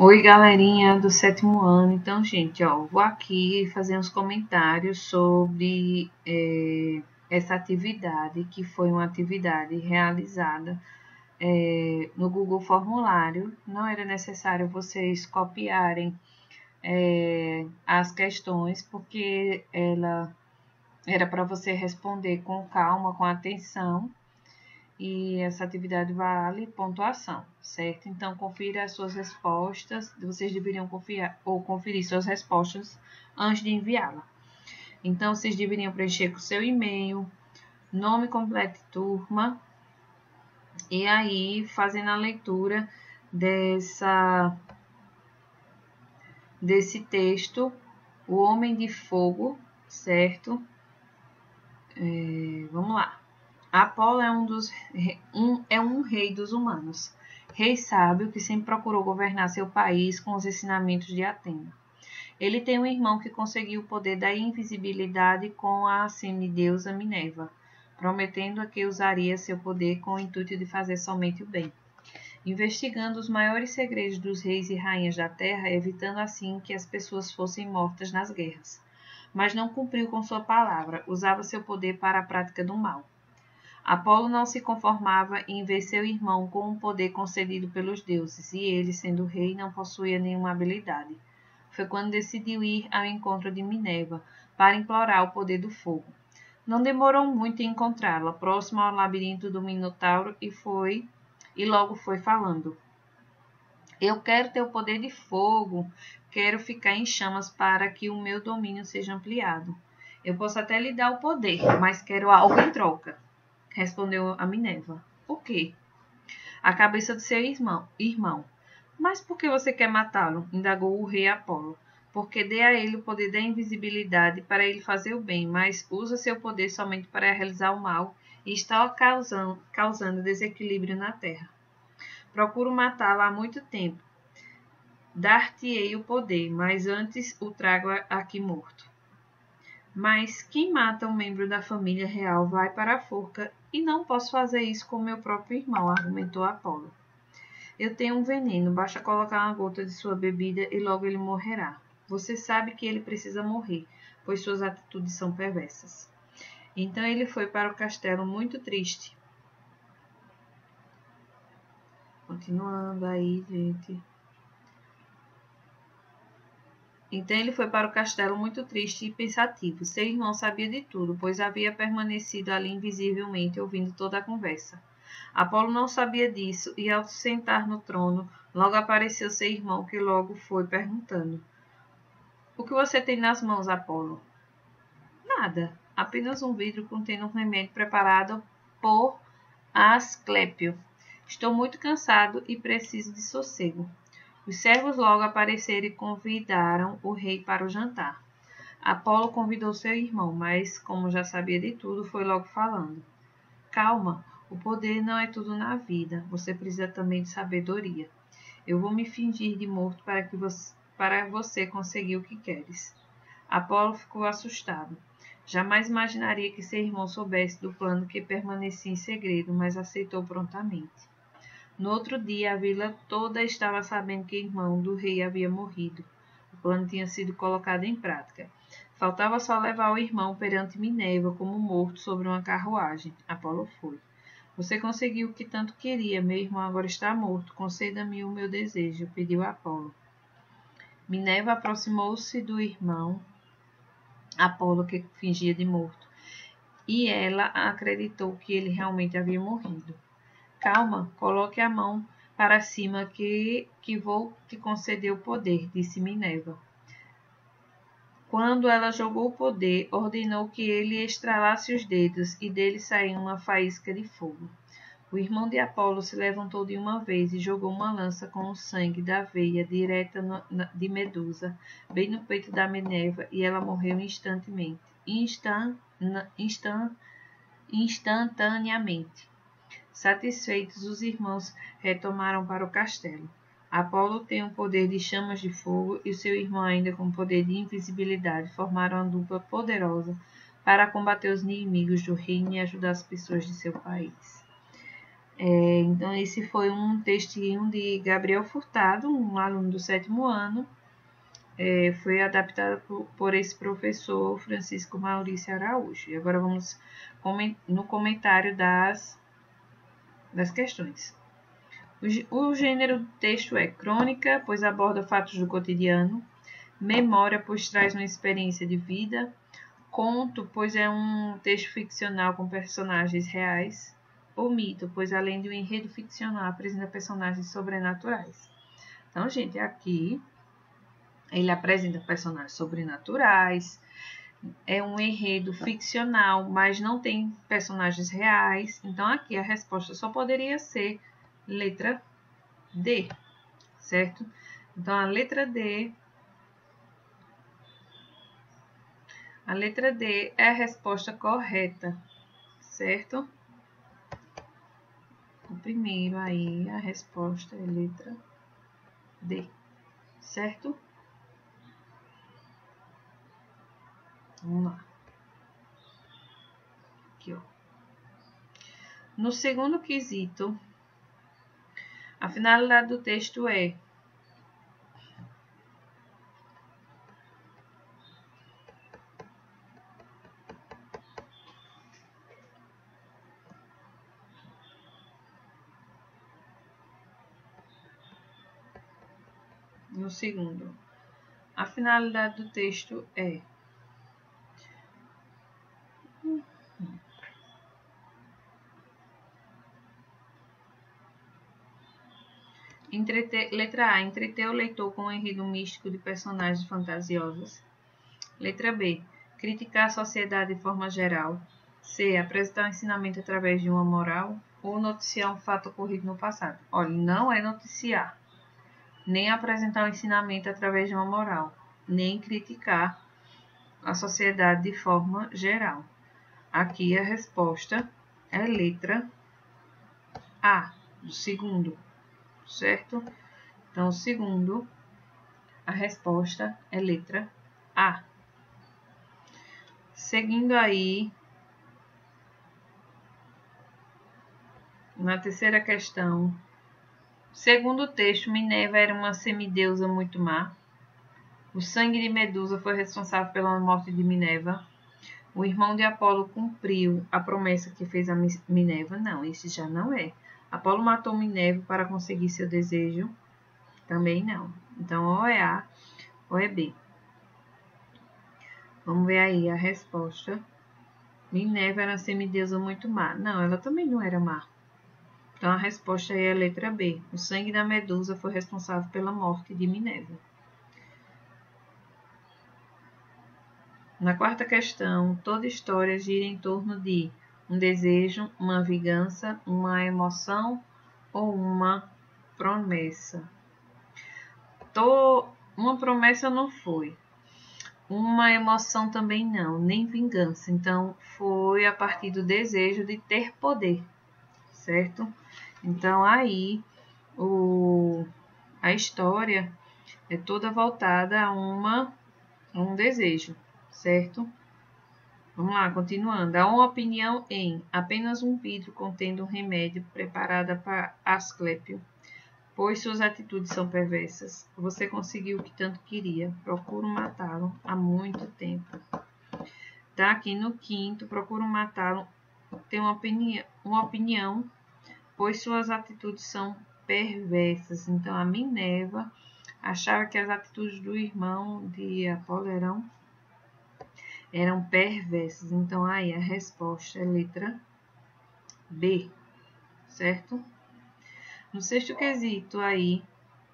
Oi, galerinha do sétimo ano. Então, gente, vou aqui fazer uns comentários sobre essa atividade, que foi uma atividade realizada no Google Formulário. Não era necessário vocês copiarem as questões, porque ela era para você responder com calma, com atenção. E essa atividade vale pontuação, certo? Então, confira as suas respostas. Vocês deveriam conferir suas respostas antes de enviá-la. Então, vocês deveriam preencher com o seu e-mail, nome completo e turma, e aí fazendo a leitura desse texto, O Homem de Fogo, certo? Vamos lá. Apolo é um rei dos humanos, rei sábio que sempre procurou governar seu país com os ensinamentos de Atena. Ele tem um irmão que conseguiu o poder da invisibilidade com a semideusa Minerva, prometendo a que usaria seu poder com o intuito de fazer somente o bem. Investigando os maiores segredos dos reis e rainhas da terra, evitando assim que as pessoas fossem mortas nas guerras. Mas não cumpriu com sua palavra, usava seu poder para a prática do mal. Apolo não se conformava em ver seu irmão com um poder concedido pelos deuses, e ele, sendo rei, não possuía nenhuma habilidade. Foi quando decidiu ir ao encontro de Minerva para implorar o poder do fogo. Não demorou muito em encontrá-la, próximo ao labirinto do Minotauro, e logo foi falando. Eu quero ter o poder de fogo, quero ficar em chamas para que o meu domínio seja ampliado. Eu posso até lhe dar o poder, mas quero algo em troca. Respondeu a Minerva. O quê? A cabeça do seu irmão. Mas por que você quer matá-lo? Indagou o rei Apolo. Porque dê a ele o poder da invisibilidade para ele fazer o bem, mas usa seu poder somente para realizar o mal e está causando desequilíbrio na terra. Procuro matá-lo há muito tempo. Dar-te-ei o poder, mas antes o trago aqui morto. Mas quem mata um membro da família real vai para a forca, e não posso fazer isso com meu próprio irmão, argumentou Apolo. Eu tenho um veneno, basta colocar uma gota de sua bebida e logo ele morrerá. Você sabe que ele precisa morrer, pois suas atitudes são perversas. Então ele foi para o castelo muito triste. Continuando aí, gente. Então ele foi para o castelo muito triste e pensativo. Seu irmão sabia de tudo, pois havia permanecido ali invisivelmente, ouvindo toda a conversa. Apolo não sabia disso, e ao sentar no trono, logo apareceu seu irmão, que logo foi perguntando: O que você tem nas mãos, Apolo? Nada, apenas um vidro contendo um remédio preparado por Asclépio. Estou muito cansado e preciso de sossego. Os servos logo apareceram e convidaram o rei para o jantar. Apolo convidou seu irmão, mas, como já sabia de tudo, foi logo falando. Calma, o poder não é tudo na vida. Você precisa também de sabedoria. Eu vou me fingir de morto para você conseguir o que queres. Apolo ficou assustado. Jamais imaginaria que seu irmão soubesse do plano que permanecia em segredo, mas aceitou prontamente. No outro dia, a vila toda estava sabendo que o irmão do rei havia morrido. O plano tinha sido colocado em prática. Faltava só levar o irmão perante Minerva como morto sobre uma carruagem. Apolo foi. Você conseguiu o que tanto queria. Meu irmão agora está morto. Conceda-me o meu desejo, pediu Apolo. Minerva aproximou-se do irmão Apolo, que fingia de morto, e ela acreditou que ele realmente havia morrido. Calma, coloque a mão para cima que vou te conceder o poder, disse Minerva. Quando ela jogou o poder, ordenou que ele estralasse os dedos e dele saiu uma faísca de fogo. O irmão de Apolo se levantou de uma vez e jogou uma lança com o sangue da veia direta de Medusa, bem no peito da Minerva, e ela morreu instantaneamente. Satisfeitos, os irmãos retomaram para o castelo. Apolo tem o poder de chamas de fogo e seu irmão, ainda com o poder de invisibilidade, formaram uma dupla poderosa para combater os inimigos do reino e ajudar as pessoas de seu país. Então, esse foi um textinho de Gabriel Furtado, um aluno do 7º ano. Foi adaptado por esse professor Francisco Maurício Araújo. E agora vamos no comentário das questões. O gênero do texto é crônica, pois aborda fatos do cotidiano. Memória, pois traz uma experiência de vida. Conto, pois é um texto ficcional com personagens reais. Ou mito, pois além de um enredo ficcional, apresenta personagens sobrenaturais. Então, gente, aqui ele apresenta personagens sobrenaturais. É um enredo ficcional, mas não tem personagens reais. Então, aqui a resposta só poderia ser letra D, certo? Então, a letra D é a resposta correta, certo? O primeiro aí, a resposta é letra D, certo? Vamos lá. Aqui, ó. No segundo quesito, a finalidade do texto é no segundo. A finalidade do texto é letra A, entreter o leitor com um enredo místico de personagens fantasiosos. Letra B, criticar a sociedade de forma geral. C, apresentar um ensinamento através de uma moral. Ou noticiar um fato ocorrido no passado. Olha, não é noticiar, nem apresentar um ensinamento através de uma moral, nem criticar a sociedade de forma geral. Aqui a resposta é letra A, do segundo, certo? Então, o segundo, a resposta é letra A. Seguindo aí, na terceira questão, segundo o texto, Minerva era uma semideusa muito má. O sangue de Medusa foi responsável pela morte de Minerva. O irmão de Apolo cumpriu a promessa que fez a Minerva. Não, esse já não é. Apolo matou Minerva para conseguir seu desejo. Também não. Então, ou é A ou é B. Vamos ver aí a resposta. Minerva era uma semideusa muito má. Não, ela também não era má. Então, a resposta é a letra B. O sangue da Medusa foi responsável pela morte de Minerva. Na quarta questão, toda história gira em torno de um desejo, uma vingança, uma emoção ou uma promessa. Uma promessa não foi. Uma emoção também não, nem vingança. Então, foi a partir do desejo de ter poder, certo? Então, aí, a história é toda voltada a um desejo, certo? Vamos lá, continuando. Há uma opinião em apenas um vidro contendo um remédio preparado para Asclépio, pois suas atitudes são perversas. Você conseguiu o que tanto queria. Procuro matá-lo há muito tempo. Tá aqui no quinto, procuro matá-lo. Tem uma opinião, pois suas atitudes são perversas. Então, a Minerva achava que as atitudes do irmão de Apolo eram perversas. Então, aí a resposta é letra B, certo? No sexto quesito aí,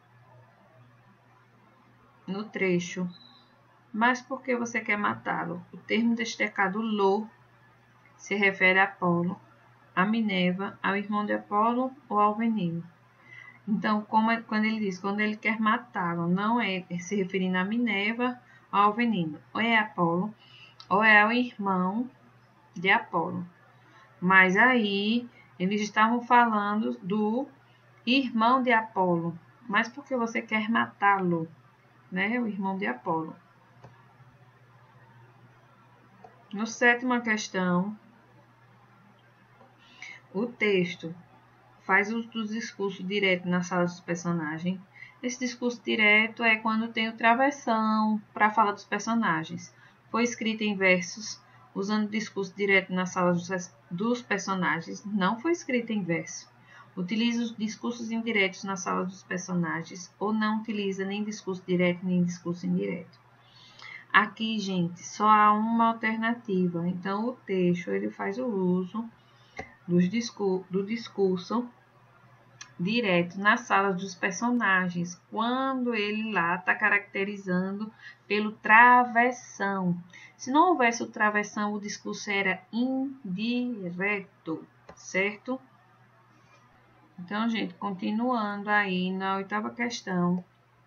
no trecho, mas por que você quer matá-lo? O termo destacado lo se refere a Apolo, a Minerva, ao irmão de Apolo ou ao veneno. Então, quando ele diz, quando ele quer matá-lo, não é se referindo a Minerva ou ao veneno. Ou é Apolo, ou é ao irmão de Apolo. Mas aí, eles estavam falando do irmão de Apolo. Mas por que você quer matá-lo? Né? O irmão de Apolo. No sétima questão, o texto faz uso do discurso direto na sala dos personagens. Esse discurso direto é quando tem o travessão para a fala dos personagens. Foi escrito em versos, usando discurso direto na sala dos personagens. Não foi escrito em verso. Utiliza os discursos indiretos na sala dos personagens ou não utiliza nem discurso direto nem discurso indireto. Aqui, gente, só há uma alternativa. Então, o texto ele faz o uso do discurso direto nas salas dos personagens, quando ele lá está caracterizando pelo travessão. Se não houvesse o travessão, o discurso era indireto, certo? Então, gente, continuando aí na 8ª questão.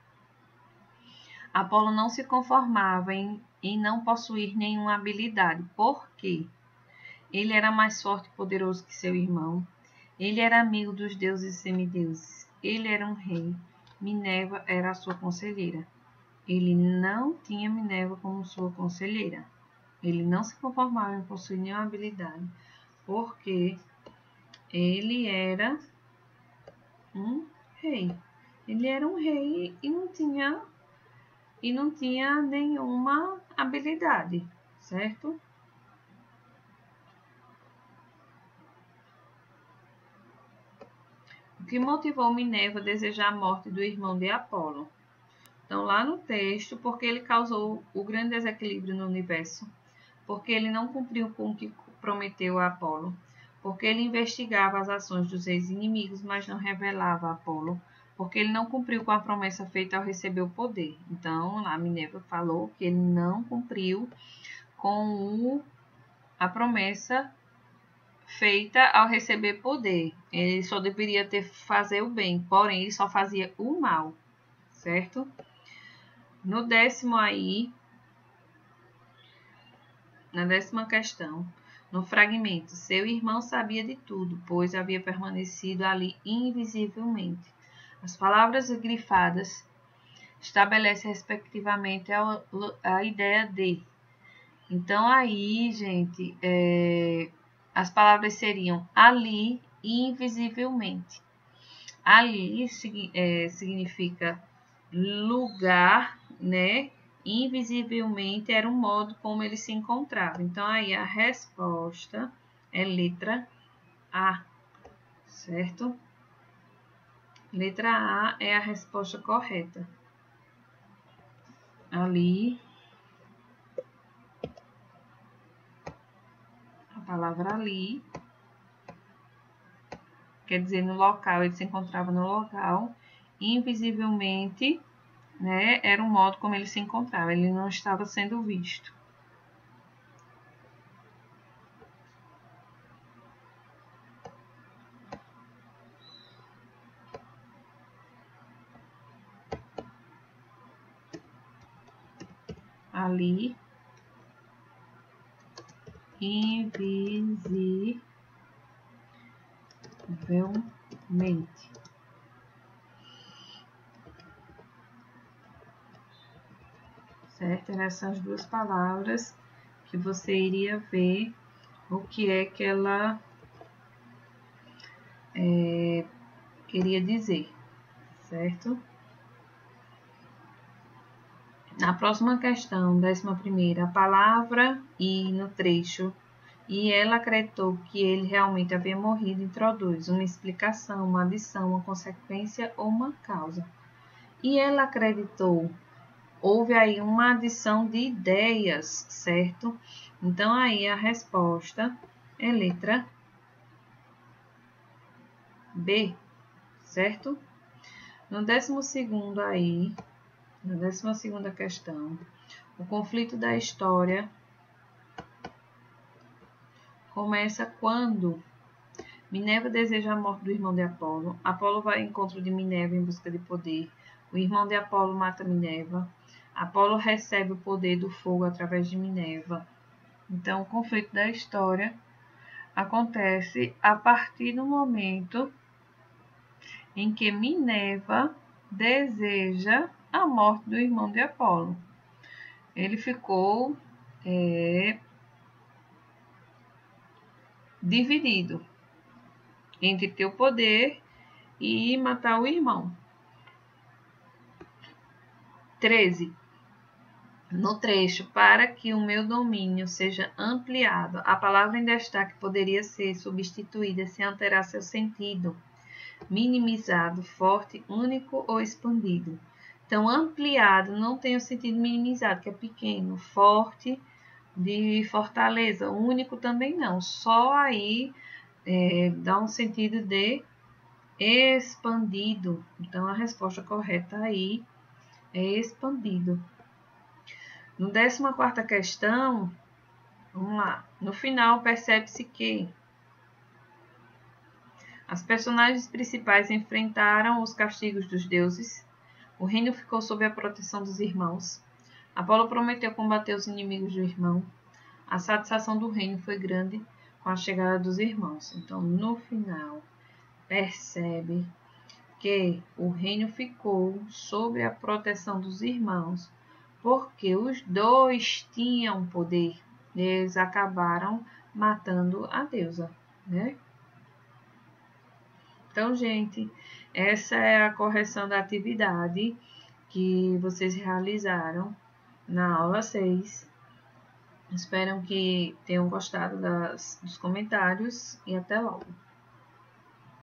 Apolo não se conformava em não possuir nenhuma habilidade. Por quê? Ele era mais forte e poderoso que seu irmão. Ele era amigo dos deuses e semideuses. Ele era um rei. Minerva era a sua conselheira. Ele não tinha Minerva como sua conselheira. Ele não se conformava em possuir nenhuma habilidade, porque ele era um rei. Ele era um rei e não tinha nenhuma habilidade, certo? O que motivou Minerva a desejar a morte do irmão de Apolo? Então, lá no texto, porque ele causou o grande desequilíbrio no universo, porque ele não cumpriu com o que prometeu a Apolo, porque ele investigava as ações dos reis inimigos, mas não revelava a Apolo, porque ele não cumpriu com a promessa feita ao receber o poder. Então, lá Minerva falou que ele não cumpriu com a promessa feita ao receber poder. Ele só deveria fazer o bem, porém ele só fazia o mal, certo? No 10º aí, na 10ª questão, no fragmento, seu irmão sabia de tudo, pois havia permanecido ali invisivelmente. As palavras grifadas estabelecem respectivamente a ideia de. Então aí, gente, as palavras seriam ali e invisivelmente. Ali significa lugar, né? Invisivelmente era um modo como ele se encontrava. Então, aí a resposta é letra A, certo? Letra A é a resposta correta. Ali, a palavra ali, quer dizer no local, ele se encontrava no local, invisivelmente, né? Era um modo como ele se encontrava, ele não estava sendo visto. Ali, invisivelmente. Certo? Essas as duas palavras que você iria ver o que é que ela queria dizer, certo? Na próxima questão, 11ª, a palavra "e" no trecho "e ela acreditou que ele realmente havia morrido" introduz uma explicação, uma adição, uma consequência ou uma causa. E ela acreditou, houve aí uma adição de ideias, certo? Então, aí a resposta é letra B, certo? No 12º aí, na 12ª questão, o conflito da história começa quando Minerva deseja a morte do irmão de Apolo. Apolo vai ao encontro de Minerva em busca de poder. O irmão de Apolo mata Minerva. Apolo recebe o poder do fogo através de Minerva. Então, o conflito da história acontece a partir do momento em que Minerva deseja a morte do irmão de Apolo. Ele ficou dividido. entre teu poder e matar o irmão. 13. No trecho, para que o meu domínio seja ampliado, a palavra em destaque poderia ser substituída sem alterar seu sentido, minimizado, forte, único ou expandido. Então, ampliado não tem o sentido minimizado, que é pequeno, forte, de fortaleza, único também não, só aí dá um sentido de expandido. Então, a resposta correta aí é expandido. No 14ª questão, vamos lá. No final, percebe-se que as personagens principais enfrentaram os castigos dos deuses, o reino ficou sob a proteção dos irmãos, Apolo prometeu combater os inimigos do irmão, a satisfação do reino foi grande com a chegada dos irmãos. Então, no final, percebe que o reino ficou sob a proteção dos irmãos, porque os dois tinham poder. Eles acabaram matando a deusa, né? Então, gente, essa é a correção da atividade que vocês realizaram na aula 6. Espero que tenham gostado dos comentários e até logo.